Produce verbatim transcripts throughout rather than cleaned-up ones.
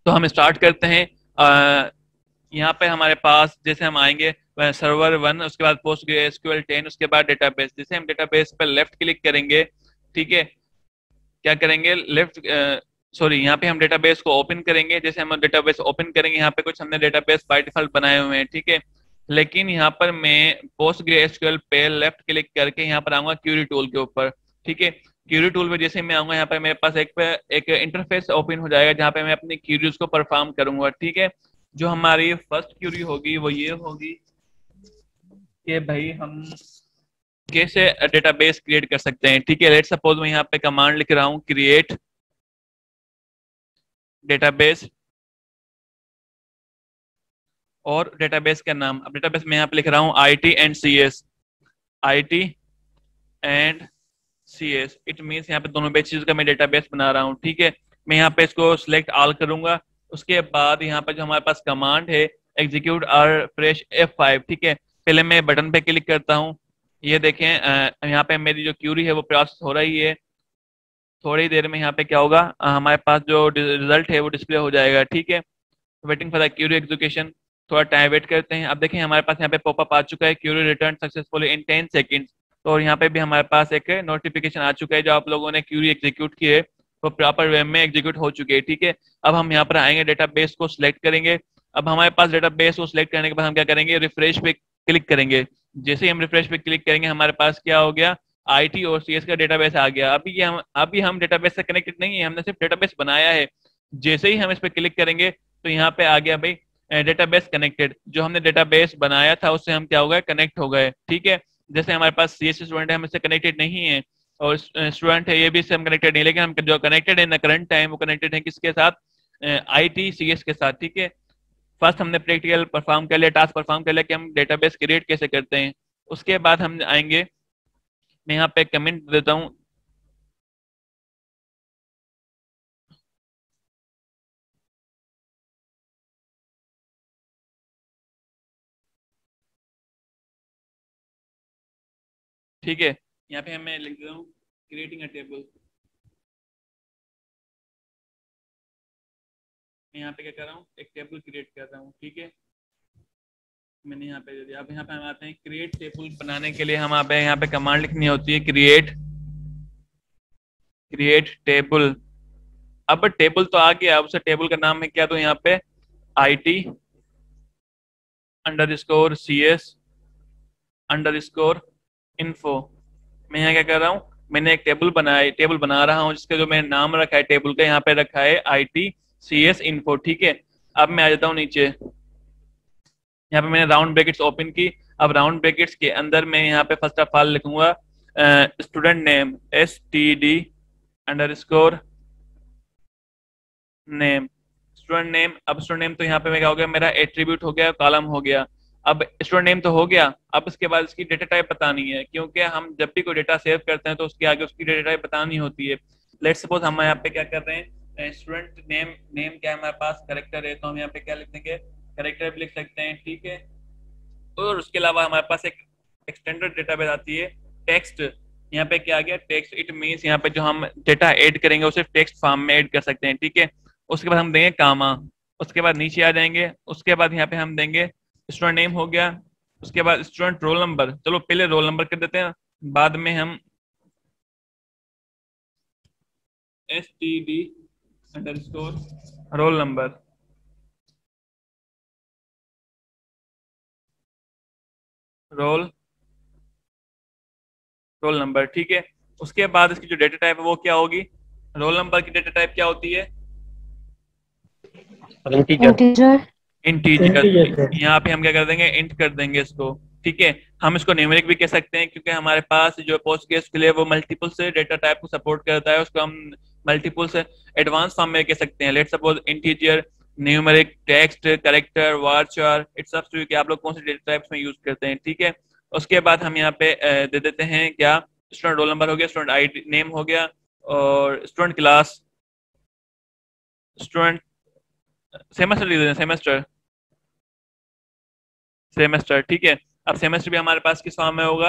तो हम स्टार्ट करते हैं। अ, यहाँ पे हमारे पास जैसे हम आएंगे सर्वर वन, उसके बाद पोस्ट एसक्यूएल टेन, उसके बाद डेटाबेस। जैसे हम डेटाबेस पर लेफ्ट क्लिक करेंगे, ठीक है, क्या करेंगे लेफ्ट, सॉरी यहाँ पे हम डेटाबेस को ओपन करेंगे। जैसे हम डेटाबेस ओपन करेंगे, यहाँ पे कुछ हमने डेटाबेस बाय डिफॉल्ट बनाए हुए हैं, ठीक है। लेकिन यहाँ पर मैं पोस्ट ग्रे एसक्यूएल पे लेफ्ट क्लिक करके यहाँ पर आऊंगा क्यूरी टूल के ऊपर, ठीक है। क्यूरी टूल में जैसे मैं आऊंगा, यहाँ पर मेरे पास एक पे एक इंटरफेस ओपन हो जाएगा जहाँ पे मैं अपनी क्यूरीज को परफॉर्म करूंगा, ठीक है। जो हमारी फर्स्ट क्यूरी होगी वो ये होगी कि भाई हम कैसे डेटाबेस क्रिएट कर सकते हैं, ठीक है। लेट सपोज मैं यहाँ पे कमांड लिख रहा हूँ, क्रिएट डेटाबेस और डेटाबेस का नाम। अब डेटाबेस में यहाँ पे लिख रहा हूँ I T and C S, I T and C S. It means यहाँ पे दोनों बैचेज का मैं डेटाबेस बना रहा हूँ, ठीक है। मैं यहाँ पे इसको सिलेक्ट ऑल करूंगा। उसके बाद यहाँ पे जो हमारे पास कमांड है execute or press F five, ठीक है। पहले मैं बटन पे क्लिक करता हूँ। ये देखें, अ, यहाँ पे मेरी जो क्यूरी है वो प्रोसेस हो रही है। थोड़ी देर में यहाँ पे क्या होगा, अ, हमारे पास जो रिजल्ट है वो डिस्प्ले हो जाएगा, ठीक है। Waiting for the query execution, थोड़ा टाइम वेट करते हैं। अब देखें हमारे पास यहाँ पे पॉपअप आ चुका है, query return successfully in ten seconds. तो और यहाँ पे भी हमारे पास एक नोटिफिकेशन आ चुका है, जो आप लोगों ने क्यूरी एग्जीक्यूट की है वो प्रॉपर वे में एग्जीक्यूट हो चुकी है, ठीक है। अब हम यहाँ पर आएंगे, डेटाबेस को सिलेक्ट करेंगे। अब हमारे पास डेटाबेस को सिलेक्ट करने के बाद हम क्या करेंगे, रिफ्रेश पे क्लिक करेंगे। जैसे ही हम रिफ्रेश पे क्लिक करेंगे, हमारे पास क्या हो गया, आई टी और सी एस का डेटाबेस आ गया। अभी ये हम अभी हम डेटाबेस से कनेक्टेड नहीं है, हमने सिर्फ डेटाबेस बनाया है। जैसे ही हम इस पे क्लिक करेंगे तो यहाँ पे आ गया भाई डेटाबेस कनेक्टेड। जो हमने डेटाबेस बनाया था उससे हम क्या हो गए, कनेक्ट हो गए, ठीक है। जैसे हमारे पास सी एस स्टूडेंट है, हम इससे कनेक्टेड नहीं है, और स्टूडेंट है ये भी इससे हम कनेक्टेड नहीं, लेकिन हम जो कनेक्टेड है ना करंट टाइम, वो कनेक्टेड है किसके साथ, आई टी सी एस के साथ, ठीक है। फर्स्ट हमने प्रैक्टिकल परफॉर्म कर लिया, टास्क परफॉर्म कर लिया कि हम डेटाबेस क्रिएट कैसे करते हैं। उसके बाद हम आएंगे, मैं यहाँ पे कमेंट देता हूँ, ठीक है। यहाँ पे मैं लिख देता हूँ क्रिएटिंग अ टेबल। मैं यहाँ पे क्या कर रहा हूँ, एक टेबल क्रिएट कर रहा हूँ, ठीक है। मैंने यहाँ पे दे दिया। अब यहाँ पे हम आते हैं क्रिएट टेबल बनाने के लिए, हम यहाँ पे यहाँ पे कमांड लिखनी होती है, क्रिएट क्रिएट टेबल। अब टेबल तो आ गया, अब उसे टेबल का नाम है क्या, तो यहाँ पे I T underscore C S underscore info. मैं यहाँ क्या कर रहा हूँ, मैंने एक टेबल बनाया, टेबल बना रहा हूँ जिसका जो मैंने नाम रखा है टेबल का, यहाँ पे रखा है I T C S info, ठीक है। अब मैं आ जाता हूँ नीचे, यहाँ पे मैंने राउंड ब्रैकेट्स ओपन की। अब राउंड ब्रैकेट्स के अंदर मैं यहाँ पे फर्स्ट ऑफ ऑल लिखूंगा student name, S T D underscore name, student name. अब स्टूडेंट नेम तो यहाँ पे मैं क्या हो गया, मेरा एट्रीब्यूट हो गया, कॉलम हो गया। अब स्टूडेंट नेम तो हो गया, अब इसके बाद इसकी डेटा टाइप बतानी है, क्योंकि हम जब भी कोई डेटा सेव करते हैं तो उसके आगे उसकी डेटा टाइप बतानी होती है। लेट सपोज हम यहाँ पे क्या कर रहे हैं, स्टूडेंट नेम, नेम क्या है हमारे पास, करेक्टर है, तो हम यहाँ पे क्या लिख देंगे, करेक्टर भी लिख सकते हैं, ठीक है। और उसके अलावा हमारे पास एक एक्सटेंडेड डेटाबेस आती है टेक्स्ट। यहाँ पे क्या आ गया, टेक्स्ट। इट मीन्स यहाँ पे जो हम डेटा ऐड करेंगे वो सिर्फ टेक्स्ट फॉर्म में ऐड कर सकते हैं, ठीक है। उसके बाद हम देंगे कामा, उसके बाद नीचे आ जाएंगे, उसके बाद यहाँ पे हम देंगे स्टूडेंट नेम हो गया, उसके बाद स्टूडेंट रोल नंबर। चलो पहले रोल नंबर कर देते हैं, बाद में हम S T D underscore roll number, roll roll number, ठीक है। उसके बाद इसकी जो डेटा टाइप है वो क्या होगी, रोल नंबर की डेटा टाइप क्या होती है, इंटीजर। इंटीजर। इंटीजर। यहाँ पे हम क्या कर देंगे, इंट कर देंगे इसको, ठीक है। हम इसको न्यूमेरिक भी कह सकते हैं, क्योंकि हमारे पास जो पोस्टग्रेस है वो मल्टीपल से डेटा टाइप को सपोर्ट करता है, उसको हम मल्टीपल से एडवांस फॉर्म में कह सकते हैं। Let suppose integer, numeric, text, character, varchar, it's up to you कि आप लोग कौन से डेटा टाइप्स में यूज करते हैं, ठीक है। उसके बाद हम यहाँ पे अ, दे देते हैं क्या, स्टूडेंट रोल नंबर हो गया, स्टूडेंट आई नेम हो गया, और स्टूडेंट क्लास, स्टूडेंट सेमेस्टर दे दें, सेमेस्टर सेमेस्टर, ठीक है। अब सेमेस्टर भी हमारे पास किस फॉर्म में होगा,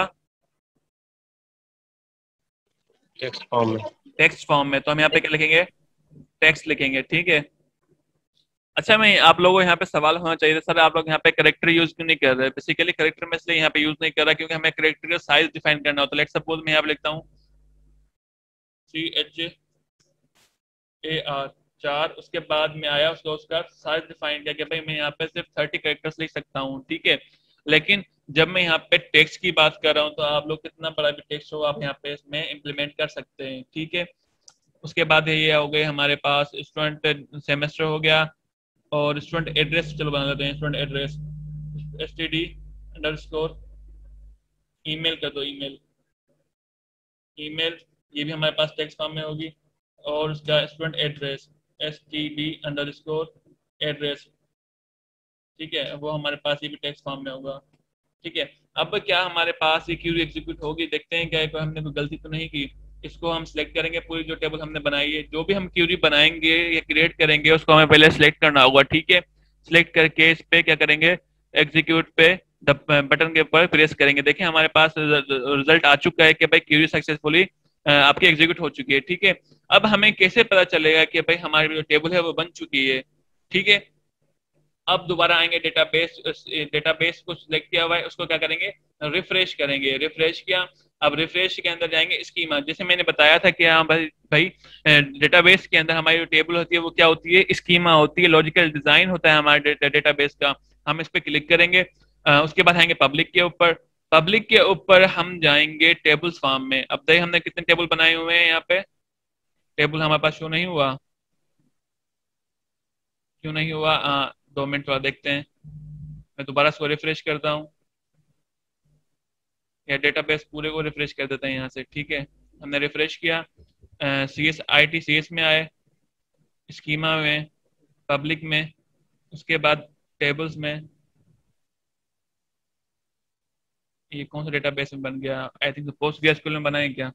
टेक्स्ट फॉर्म में। टेक्स्ट फॉर्म में। तो हम यहाँ पे क्या लिखेंगे, टेक्स्ट लिखेंगे, ठीक है। अच्छा, मैं आप लोगों को यहाँ पे सवाल होना चाहिए सर, आप लोग यहाँ पे करेक्टर यूज क्यों नहीं कर रहे? बेसिकली करेक्टर में इसलिए यहाँ पे यूज नहीं कर रहा क्योंकि हमें करेक्टर का साइज डिफाइन करना होता है। लेट सपोज मैं यहाँ पे लिखता हूँ सी एच ए आर चार, उसके बाद में आया उसका उसका साइज डिफाइन किया कि भाई मैं यहाँ पे सिर्फ थर्टी करेक्टर्स लिख सकता हूँ, ठीक है। लेकिन जब मैं यहाँ पे टेक्स्ट की बात कर रहा हूँ तो आप लोग कितना बड़ा भी टेक्स्ट हो आप यहाँ पे इसमें इम्प्लीमेंट कर सकते हैं, ठीक है। उसके बाद ये हो गए हमारे पास स्टूडेंट सेमेस्टर हो गया, और स्टूडेंट एड्रेस चलो बना लेते हैं। Student address S T D underscore email कर दो, ईमेल ईमेल ये भी हमारे पास टेक्स्ट फॉर्म में होगी। और उसका student address S T D underscore address, ठीक है, वो हमारे पास ये भी टेक्स्ट फॉर्म में होगा, ठीक है। अब क्या हमारे पास ये क्यूरी एग्जीक्यूट होगी? देखते हैं क्या कोई हमने कोई गलती तो नहीं की। इसको हम सिलेक्ट करेंगे, पूरी जो टेबल हमने बनाई है, जो भी हम क्यूरी बनाएंगे या क्रिएट करेंगे उसको हमें पहले सिलेक्ट करना होगा, ठीक है। सिलेक्ट करके इस पे क्या करेंगे, एग्जीक्यूट पे बटन के ऊपर प्रेस करेंगे। देखिए हमारे पास रिजल्ट आ चुका है कि भाई क्यूरी सक्सेसफुली आपकी एग्जीक्यूट हो चुकी है, ठीक है। अब हमें कैसे पता चलेगा कि भाई हमारी जो टेबल है वो बन चुकी है, ठीक है। अब दोबारा आएंगे डेटाबेस, डेटाबेस को सिलेक्ट किया हुआ है उसको क्या करेंगे, रिफ्रेश करेंगे। रिफ्रेश किया, अब रिफ्रेश के अंदर जाएंगे स्कीमा, जैसे मैंने बताया था कि हाँ भाई भाई डेटाबेस के अंदर हमारी जो टेबल होती है वो क्या होती है, स्कीमा होती है, लॉजिकल डिजाइन होता है हमारे डेटाबेस का। हम इस पे क्लिक करेंगे, अ, उसके बाद आएंगे पब्लिक के ऊपर। पब्लिक के ऊपर हम जाएंगे टेबल्स फॉर्म में। अब देखिए हमने कितने टेबल बनाए हुए हैं, यहाँ पे टेबल हमारे पास शो नहीं हुआ, क्यों नहीं हुआ? आ, दो मिनट बाद देखते हैं। मैं दोबारा इसको रिफ्रेश करता हूँ, या डेटाबेस पूरे को रिफ्रेश कर देते हैं यहाँ से, ठीक है। हमने रिफ्रेश किया, C S I T C S में आए, स्कीमा में, पब्लिक में, उसके बाद टेबल्स में। ये कौन सा डेटाबेस में बन गया? आई थिंक पोस्ट ग्रेसक्यूएल में बनाए क्या?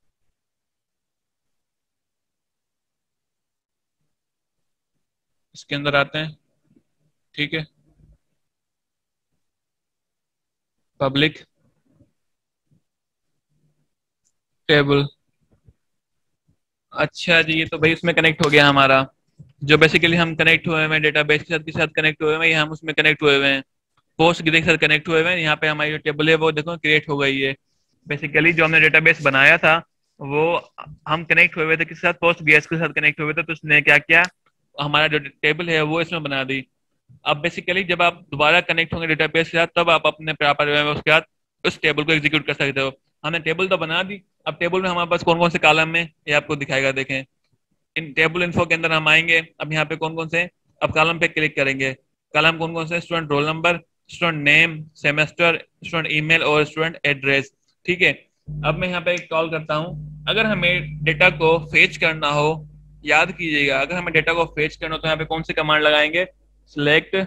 इसके अंदर आते हैं, ठीक है, पब्लिक टेबल। अच्छा जी, ये तो भाई उसमें कनेक्ट हो गया हमारा, जो बेसिकली हम कनेक्ट हुए हैं डेटाबेस के साथ के साथ कनेक्ट हुए हैं, ये हम उसमें कनेक्ट हुए हुए हैं, पोस्ट के साथ कनेक्ट हुए हुए हैं। यहाँ पे हमारी जो टेबल है वो देखो क्रिएट हो गई है। बेसिकली जो हमने डेटाबेस बनाया था वो हम कनेक्ट हुए हुए थे किसके साथ, पोस्ट बीएस के साथ कनेक्ट हुए थे, तो उसने क्या किया, हमारा जो टेबल है वो इसमें बना दी। अब बेसिकली जब आप दोबारा कनेक्ट होंगे डेटाबेस के साथ तब आप अपने प्रॉपर वे में उसके बाद उस टेबल को एग्जीक्यूट कर सकते हो। हमने टेबल तो बना दी, अब टेबल में हमारे पास कौन कौन से कॉलम है ये आपको दिखाएगा, देखें। इन टेबल इन्फो के अंदर हम आएंगे, अब यहाँ पे कौन कौन से, अब कॉलम पे क्लिक करेंगे। कॉलम कौन कौन से, student roll number, student name, semester, student email और स्टूडेंट एड्रेस, ठीक है। अब मैं यहाँ पे एक कॉल करता हूँ, अगर हमें डेटा को फेच करना हो, याद कीजिएगा अगर हमें डेटा को फेच करना हो तो यहाँ पे कौन सी कमांड लगाएंगे, select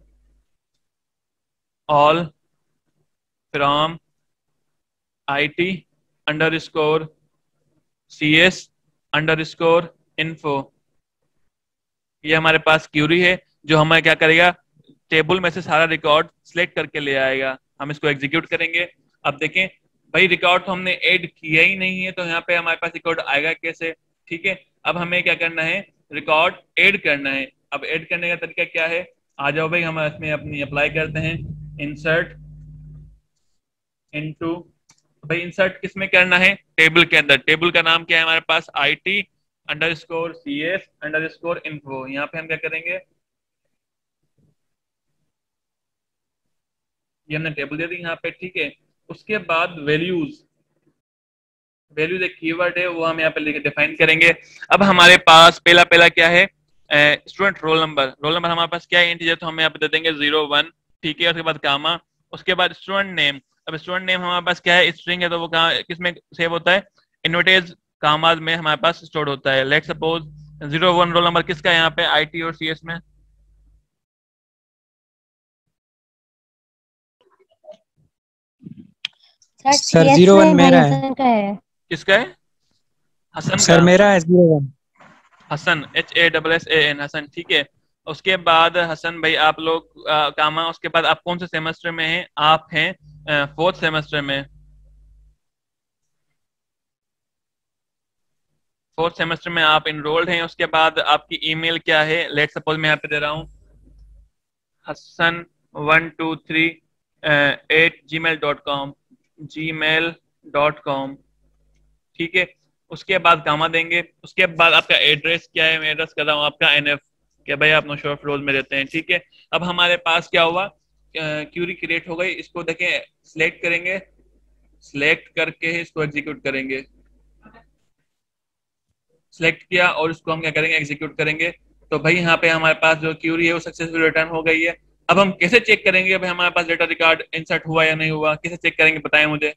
all from I T underscore C S underscore info. ये हमारे पास क्यूरी है जो हमें क्या करेगा, टेबल में से सारा रिकॉर्ड सिलेक्ट करके ले आएगा। हम इसको एग्जीक्यूट करेंगे। अब देखें भाई रिकॉर्ड तो हमने ऐड किया ही नहीं है, तो यहाँ पे हमारे पास रिकॉर्ड आएगा कैसे, ठीक है। अब हमें क्या करना है, रिकॉर्ड ऐड करना है। अब ऐड करने का तरीका क्या है, आ जाओ भाई हम इसमें अपनी अप्लाई करते हैं, इंसर्ट इनटू। भाई इंसर्ट किसमें करना है, टेबल के अंदर। टेबल का नाम क्या है हमारे पास, I T underscore C S underscore info. यहाँ पे हम क्या करेंगे, ये हमने टेबल दे दी यहाँ पे, ठीक है। उसके बाद वैल्यूज, वैल्यूज एक कीवर्ड है वो हम यहाँ पे लिख डिफाइन करेंगे। अब हमारे पास पहला पहला क्या है, student roll number. Roll number हमारे पास क्या है, इंटीजर, तो हम यहाँ पे दे देंगे जीरो वन, ठीक है। उसके बाद कामा, उसके बाद स्टूडेंट नेम। अब स्टूडेंट नेम हमारे पास क्या है, स्ट्रिंग है, तो वो कहाँ किसमें सेव होता है, इनवर्टेड कामाज में हमारे पास स्टोर होता है। Let suppose zero one roll number किसका है यहाँ पे, आई टी और सी एस में, sir sir CS zero one में भाई मेरा है। हसन का है। किसका है, हसन सर का, मेरा है zero one. Hasan H A double S A N, Hasan, ठीक है। उसके बाद हसन भाई आप लोग अ, कामा, उसके बाद आप कौन से सेमेस्टर में हैं, आप हैं फोर्थ सेमेस्टर में। फोर्थ सेमेस्टर में आप इनरोल्ड हैं, उसके बाद आपकी ईमेल क्या है, लेट सपोज मैं यहाँ पे दे रहा हूँ Hasan one two three at Gmail dot com Gmail dot com, ठीक है। उसके बाद कामा देंगे, उसके बाद आपका एड्रेस क्या है, मैं एड्रेस कर रहा हूँ आपका एन एफ, क्या भाई आप नौशहर फ्लोर में रहते हैं, ठीक है। अब हमारे पास क्या हुआ, क्यूरी क्रिएट हो गई, इसको देखें सिलेक्ट करेंगे, सिलेक्ट करके इसको एग्जीक्यूट करेंगे, सिलेक्ट किया और इसको हम क्या करेंगे, एग्जीक्यूट करेंगे। तो भाई यहाँ पे हमारे पास जो क्यूरी है वो सक्सेसफुल रिटर्न हो गई है। अब हम कैसे चेक करेंगे भाई हमारे पास डेटा रिकॉर्ड इंसर्ट हुआ या नहीं हुआ, कैसे चेक करेंगे बताएं मुझे।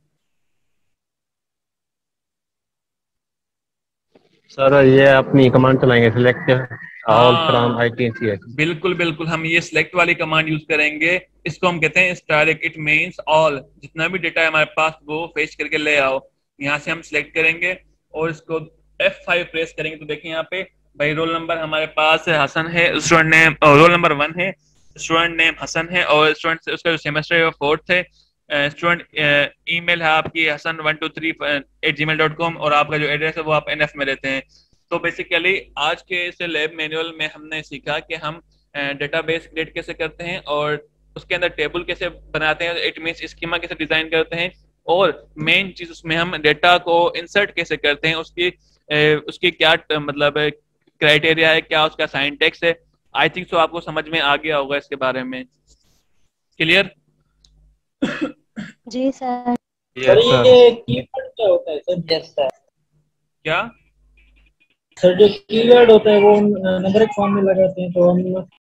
सर ये अपनी कमांड चलाएंगे, सिलेक्ट ऑल फ्रॉम हाँ आई टी सी एस। बिल्कुल बिल्कुल, हम ये सिलेक्ट वाली कमांड यूज करेंगे, इसको हम कहते हैं स्टैटिक, इट मींस ऑल, जितना भी डेटा है हमारे पास वो फेच करके ले आओ। यहाँ से हम सिलेक्ट करेंगे और इसको एफ फाइव प्रेस करेंगे, तो देखिए यहाँ पे भाई रोल नंबर हमारे पास है हसन है, student name roll number one है, स्टूडेंट नेम हसन है और स्टूडेंट उसका जो सेमेस्टर है वो फोर्थ है, स्टूडेंट ईमेल है आपकी Hasan one two three at Gmail dot com और आपका जो एड्रेस है वो आप एन एफ में रहते हैं। तो बेसिकली आज के इस लैब मैनुअल में हमने सीखा कि हम डेटाबेस क्रिएट कैसे करते हैं और उसके अंदर टेबल कैसे बनाते हैं, इट मींस स्कीमा कैसे डिजाइन करते हैं, और मेन चीज उसमें हम डेटा को इंसर्ट कैसे करते हैं, उसकी ए, उसकी क्या ट- मतलब क्राइटेरिया है, क्या उसका साइंटेक्स है। आई थिंक सो आपको समझ में आ गया होगा इसके बारे में, क्लियर। जी सर। Sir yes sir. ये कीवर्ड क्या होता है सर? Yes sir. क्या सर जो कीवर्ड होता है वो नंबर एक फॉर्म में लगाते हैं तो हम